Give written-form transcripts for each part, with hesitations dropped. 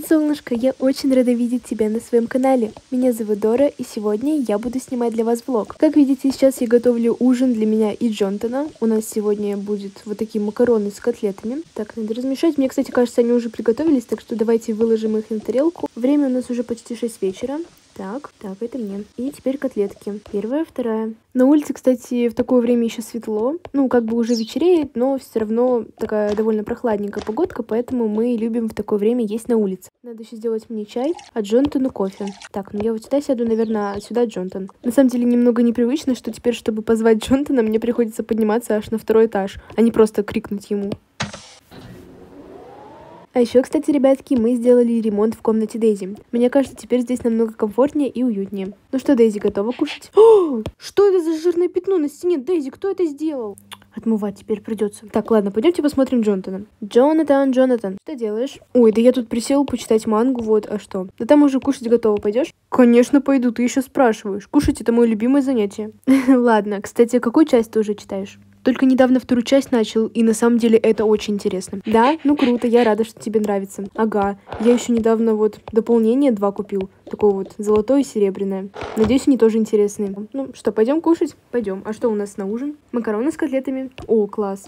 солнышко, я очень рада видеть тебя на своем канале. Меня зовут Дора, и сегодня я буду снимать для вас влог. Как видите, сейчас я готовлю ужин для меня и Джонатана. У нас сегодня будет вот такие макароны с котлетами. Так, надо размешать. Мне, кстати, кажется, они уже приготовились, так что давайте выложим их на тарелку. Время у нас уже почти 6 вечера. Так, это мне. И теперь котлетки. Первая, вторая. На улице, кстати, в такое время еще светло. Ну, как бы уже вечереет, но все равно такая довольно прохладненькая погодка, поэтому мы любим в такое время есть на улице. Надо еще сделать мне чай, а Джонатану кофе. Так, ну я вот сюда сяду, наверное, а сюда Джонатан. На самом деле немного непривычно, что теперь, чтобы позвать Джонатана, мне приходится подниматься аж на 2-й этаж, а не просто крикнуть ему. А еще, кстати, ребятки, мы сделали ремонт в комнате Дейзи. Мне кажется, теперь здесь намного комфортнее и уютнее. Ну что, Дейзи, готова кушать? О, что это за жирное пятно на стене? Дейзи, кто это сделал? Отмывать теперь придется. Так, ладно, пойдемте посмотрим Джонатана. Джонатан, что делаешь? Ой, да я тут присел почитать мангу, вот, а что? Да там уже кушать готово, пойдешь? Конечно, пойду, ты еще спрашиваешь. Кушать — это мое любимое занятие. Ладно, кстати, какую часть ты уже читаешь? Только недавно 2-ю часть начал, и на самом деле это очень интересно. Да? Ну круто, я рада, что тебе нравится. Ага, я еще недавно вот дополнение 2 купил. Такое вот золотое и серебряное. Надеюсь, они тоже интересные. Ну что, пойдем кушать? Пойдем. А что у нас на ужин? Макароны с котлетами. О, класс.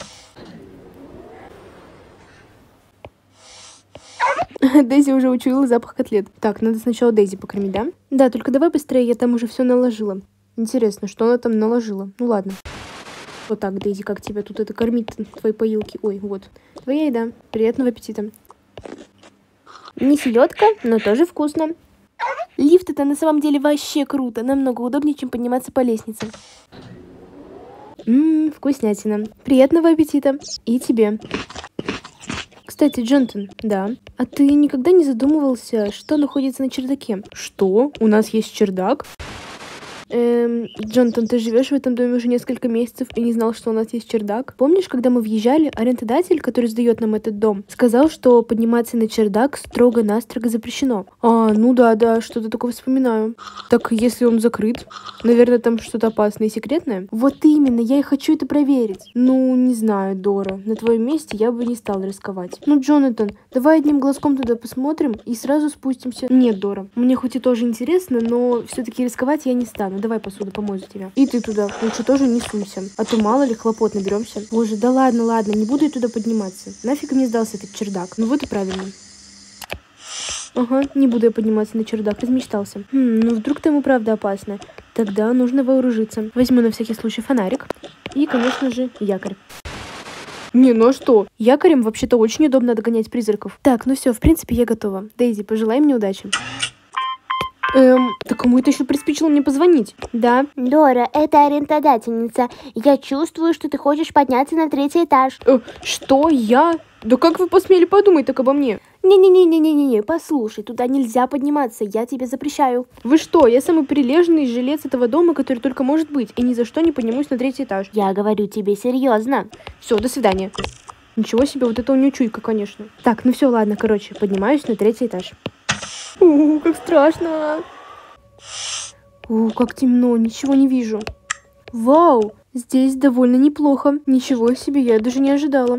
Дейзи уже учуяла запах котлет. Так, надо сначала Дейзи покормить, да? Да, только давай быстрее, я там уже все наложила. Интересно, что она там наложила? Ну ладно. Вот так, Дейзи, как тебя тут это кормить, твои поилки? Ой, вот. Твоя еда. Приятного аппетита. Не селедка, но тоже вкусно. Лифт — это на самом деле вообще круто. Намного удобнее, чем подниматься по лестнице. Вкуснятина. Приятного аппетита. И тебе. Кстати, Джонатан, да. А ты никогда не задумывался, что находится на чердаке? Что? У нас есть чердак? Джонатан, ты живешь в этом доме уже несколько месяцев и не знал, что у нас есть чердак? Помнишь, когда мы въезжали, арендодатель, который сдает нам этот дом, сказал, что подниматься на чердак строго-настрого запрещено? А, ну да, что-то такое вспоминаю. Так, если он закрыт, наверное, там что-то опасное и секретное? Вот именно, я и хочу это проверить. Ну, не знаю, Дора, на твоем месте я бы не стала рисковать. Ну, Джонатан, давай одним глазком туда посмотрим и сразу спустимся. Нет, Дора, мне хоть и тоже интересно, но все-таки рисковать я не стану. Давай посуду помою за тебя. И ты туда лучше тоже не суйся. А то мало ли хлопот наберемся. Боже, да ладно, не буду я туда подниматься. Нафиг мне сдался этот чердак. Ну вот и правильно. Ага, не буду я подниматься на чердак, размечтался. Ну вдруг там и правда опасно. Тогда нужно вооружиться. Возьму на всякий случай фонарик. И, конечно же, якорь. Не, ну а что? Якорем вообще-то очень удобно догонять призраков. Так, ну все, в принципе, я готова. Дейзи, пожелай мне удачи. Да кому это еще приспичило мне позвонить? Да. Дора, это арендодательница. Я чувствую, что ты хочешь подняться на 3-й этаж. Что? Я? Да как вы посмели подумать так обо мне? Не, послушай, туда нельзя подниматься, я тебе запрещаю. Вы что? Я самый прилежный жилец этого дома, который только может быть, и ни за что не поднимусь на 3-й этаж. Я говорю тебе серьезно. Все, до свидания. Ничего себе, вот это у нее чуйка, конечно. Так, ну все, ладно, короче, поднимаюсь на 3-й этаж. Как страшно. Как темно, ничего не вижу. Вау, здесь довольно неплохо. Ничего себе, я даже не ожидала.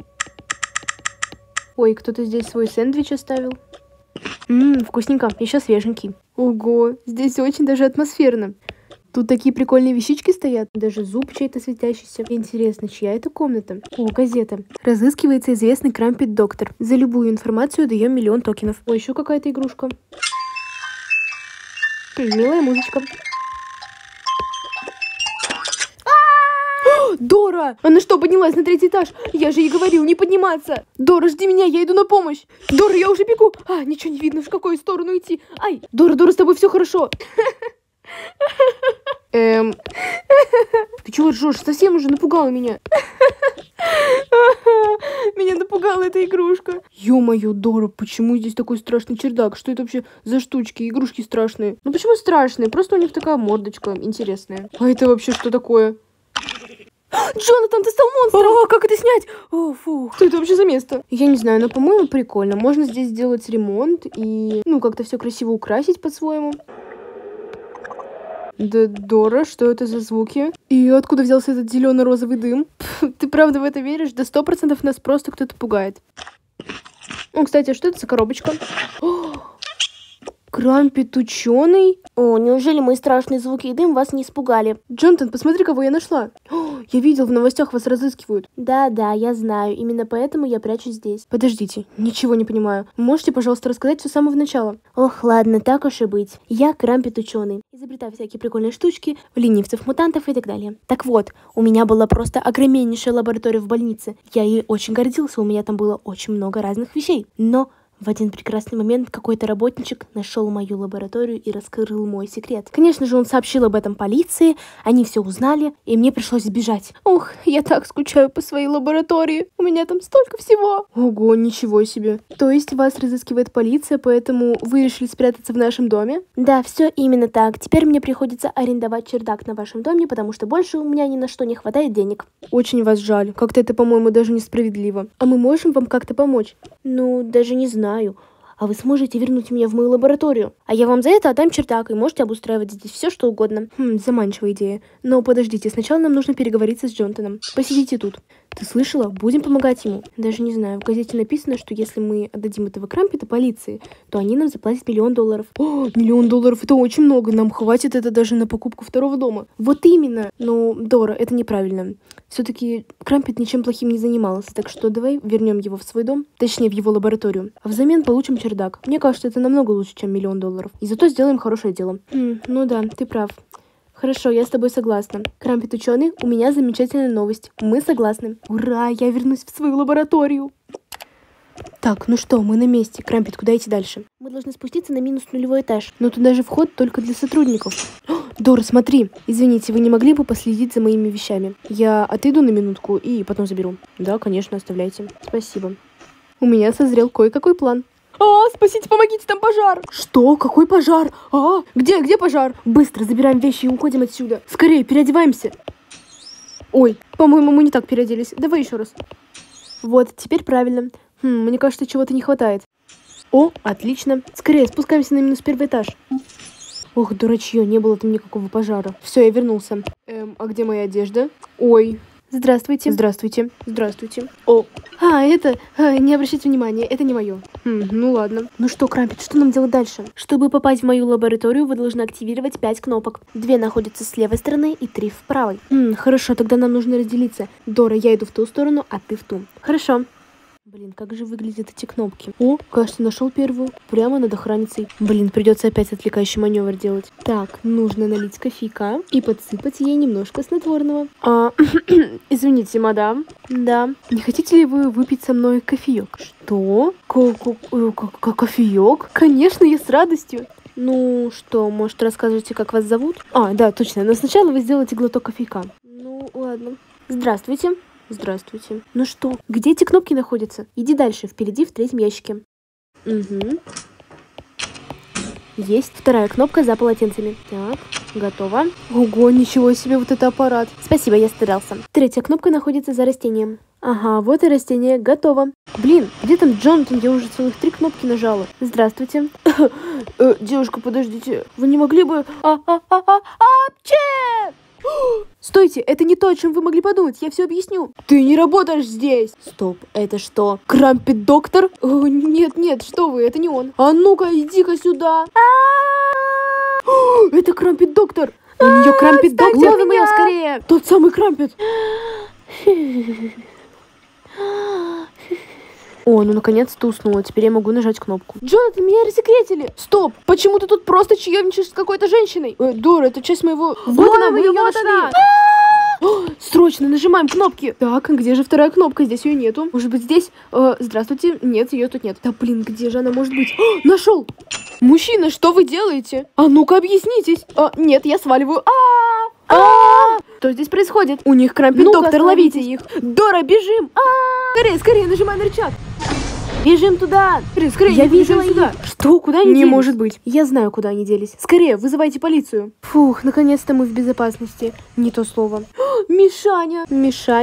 Ой, кто-то здесь свой сэндвич оставил. Вкусненько, еще свеженький. Ого, здесь очень даже атмосферно. Тут такие прикольные вещички стоят. Даже зуб чей-то светящийся. Интересно, чья это комната? О, газета. Разыскивается известный Крампет-доктор. За любую информацию даем 1 000 000 токенов. О, еще какая-то игрушка. Милая музычка. Дора! Она что, поднялась на 3-й этаж? Я же ей говорил не подниматься. Дора, жди меня, я иду на помощь. Дора, я уже бегу. Ничего не видно, в какую сторону идти. Ай, Дора, с тобой все хорошо. Ты чего ржешь? Совсем уже напугала меня. Меня напугала эта игрушка. Ё-моё, Дора, почему здесь такой страшный чердак? Что это вообще за штучки? Игрушки страшные. Ну почему страшные? Просто у них такая мордочка интересная. А это вообще что такое? Джонатан, ты стал монстром! Как это снять? О, фу. Что это вообще за место? Я не знаю, но, по-моему, прикольно. Можно здесь сделать ремонт и, как-то все красиво украсить по-своему. Да, Дора, что это за звуки? И откуда взялся этот зелено-розовый дым? Ты правда в это веришь? Да 100% нас просто кто-то пугает. Кстати, а что это за коробочка? Крампет ученый? О, неужели мои страшные звуки и дым вас не испугали? Джонатан, посмотри, кого я нашла. Я видел, в новостях вас разыскивают. Да, я знаю. Именно поэтому я прячусь здесь. Подождите, ничего не понимаю. Можете, пожалуйста, рассказать все с самого начала? Ох, ладно, так уж и быть. Я Крампет ученый. Изобретаю всякие прикольные штучки, ленивцев, мутантов и так далее. Так вот, у меня была просто огромнейшая лаборатория в больнице. Я ей очень гордился, у меня там было очень много разных вещей. Но в один прекрасный момент какой-то работничек нашел мою лабораторию и раскрыл мой секрет. Конечно же, он сообщил об этом полиции, они все узнали, и мне пришлось сбежать. Ох, я так скучаю по своей лаборатории. У меня там столько всего. Ого, ничего себе. То есть вас разыскивает полиция, поэтому вы решили спрятаться в нашем доме? Да, все именно так. Теперь мне приходится арендовать чердак на вашем доме, потому что больше у меня ни на что не хватает денег. Очень вас жаль. Как-то это, по-моему, даже несправедливо. А мы можем вам как-то помочь? Ну, даже не знаю. А вы сможете вернуть меня в мою лабораторию? А я вам за это отдам чердак, и можете обустраивать здесь все, что угодно. Заманчивая идея. Но подождите, сначала нам нужно переговориться с Джонатаном. Посидите тут. Ты слышала? Будем помогать ему. Даже не знаю, в газете написано, что если мы отдадим этого Крампета полиции, то они нам заплатят $1 000 000. О, $1 000 000 это очень много. Нам хватит это даже на покупку второго дома. Вот именно. Но, Дора, это неправильно. Все-таки Крампет ничем плохим не занимался, так что давай вернем его в свой дом, точнее в его лабораторию, а взамен получим чердак. Мне кажется, это намного лучше, чем $1 000 000. И зато сделаем хорошее дело. Ну да, ты прав. Хорошо, я с тобой согласна. Крампет ученый, у меня замечательная новость. Мы согласны. Ура, я вернусь в свою лабораторию. Так, ну что, мы на месте. Крампет, куда идти дальше? Мы должны спуститься на минус нулевой этаж. Но туда же вход только для сотрудников. Дора, смотри. Извините, вы не могли бы последить за моими вещами? Я отойду на минутку и потом заберу. Да, конечно, оставляйте. Спасибо. У меня созрел кое-какой план. Спасите, помогите, там пожар! Что? Какой пожар? Где пожар? Быстро забираем вещи и уходим отсюда. Скорее, переодеваемся. Ой, по-моему, мы не так переоделись. Давай еще раз. Вот, теперь правильно. Мне кажется, чего-то не хватает. О, отлично. Скорее, спускаемся на минус 1 этаж. Ох, дурачье, не было там никакого пожара. Все, я вернулся. А где моя одежда? Ой. Здравствуйте. Здравствуйте. Здравствуйте. Не обращайте внимания, это не мое. Ну ладно. Ну что, Крампет, что нам делать дальше? Чтобы попасть в мою лабораторию, вы должны активировать 5 кнопок. 2 находятся с левой стороны и 3 в правой. Хорошо, тогда нам нужно разделиться. Дора, я иду в ту сторону, а ты в ту. Хорошо. Блин, как же выглядят эти кнопки? О, кажется, нашел первую. Прямо над охранницей. Блин, придется опять отвлекающий маневр делать. Так, нужно налить кофейка и подсыпать ей немножко снотворного. Извините, мадам. Да. Не хотите ли вы выпить со мной кофеек? Что? Кофеек? Конечно, я с радостью. Ну что, может, расскажете, как вас зовут? Да, точно. Но сначала вы сделаете глоток кофейка. Ну, ладно. Здравствуйте. Здравствуйте. Ну что, где эти кнопки находятся? Иди дальше, впереди в 3-м ящике. Угу. Есть 2-я кнопка за полотенцами. Так, готово. Ого, ничего себе, вот это аппарат. Спасибо, я старался. 3-я кнопка находится за растением. Ага, вот и растение, готово. Блин, где там Джонатан? Я уже целых 3 кнопки нажала. Здравствуйте. Девушка, подождите, вы не могли бы... Стойте, это не то, о чем вы могли подумать, я все объясню. Ты не работаешь здесь. Стоп, это что, Крампет доктор? Нет, что вы, это не он. А ну-ка, иди-ка сюда. Это Крампет доктор. У нее Крампет доктор. Ловим ее скорее. Тот самый Крампет. О, ну наконец-то уснула. Теперь я могу нажать кнопку. Джонатан, меня рассекретили! Стоп! Почему ты тут просто чаевничаешь с какой-то женщиной? Дора, это часть моего... Вот она, мы ее нашли! Срочно нажимаем кнопки! Так, где же 2-я кнопка? Здесь ее нету. Может быть, здесь? Здравствуйте. Нет, ее тут нет. Да блин, где же она может быть? Нашел! Мужчина, что вы делаете? А ну-ка, объяснитесь. Нет, я сваливаю. Что здесь происходит? У них Крампет доктор, ловите их. Дора, бежим! Скорее, нажимай на рычаг. Бежим туда! Скорее, я видела их. Сюда. Что? Куда они делись? Не может быть. Я знаю, куда они делись. Скорее, вызывайте полицию. Фух, наконец-то мы в безопасности. Не то слово. Мишаня! Мишаня?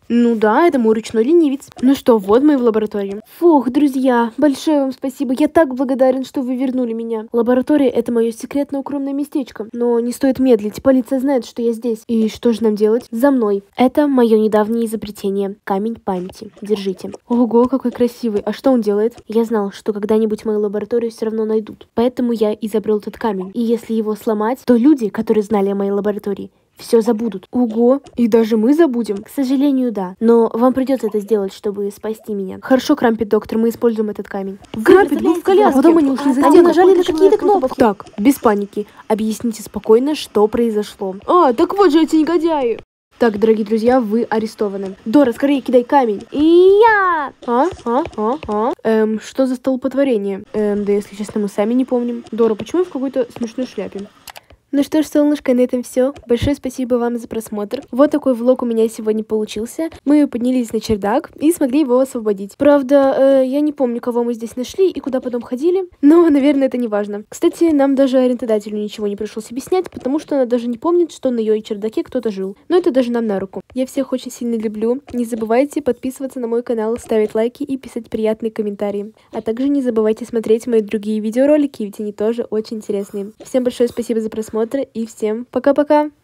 Ну да, это мой ручной ленивец. Ну что, вот мы в лаборатории. Фух, друзья, большое вам спасибо. Я так благодарен, что вы вернули меня. Лаборатория — это мое секретное укромное местечко. Но не стоит медлить, полиция знает, что я здесь. И что же нам делать? За мной. Это мое недавнее изобретение. Камень памяти. Держите. Ого, какой красивый. А что он делает? Я знал, что когда-нибудь мою лабораторию все равно найдут. Поэтому я изобрел этот камень. И если его сломать, то люди, которые знали о моей лаборатории, все забудут. Ого, и даже мы забудем. К сожалению, да. Но вам придется это сделать, чтобы спасти меня. Хорошо, Крампет, доктор, мы используем этот камень. Крампет был в коляске. А потом они ушли за Они стену. нажали на какие-то кнопки. Так, без паники. Объясните спокойно, что произошло. А, так вот же эти негодяи. Так, дорогие друзья, вы арестованы. Дора, скорее кидай камень. И я... Что за столпотворение? Да если честно, мы сами не помним. Дора, почему в какой-то смешной шляпе? Ну что ж, солнышко, на этом все. Большое спасибо вам за просмотр. Вот такой влог у меня сегодня получился. Мы поднялись на чердак и смогли его освободить. Правда, я не помню, кого мы здесь нашли и куда потом ходили, но, наверное, это не важно. Кстати, нам даже арендодателю ничего не пришлось объяснять, потому что она даже не помнит, что на ее чердаке кто-то жил. Но это даже нам на руку. Я всех очень сильно люблю. Не забывайте подписываться на мой канал, ставить лайки и писать приятные комментарии. А также не забывайте смотреть мои другие видеоролики, ведь они тоже очень интересные. Всем большое спасибо за просмотр и всем пока-пока!